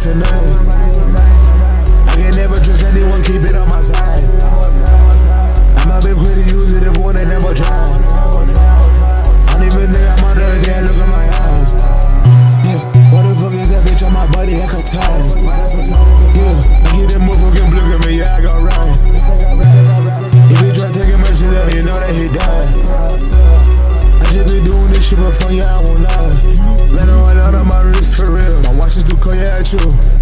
tonight. I can never trust anyone, keep it on my side. I'm a bit quick to use it if one ain't never tried. I don't even think I'm under again, look at my eyes. Yeah, what the fuck is that bitch on my body, echo-ties? Yeah, I get that motherfucking look at me, yeah, I got right. If he try taking my shit up, you know that he died. I just been doing this shit before, yeah, I won't lie. Let her run out of my wrist for real. My watch is too cold, yeah, true.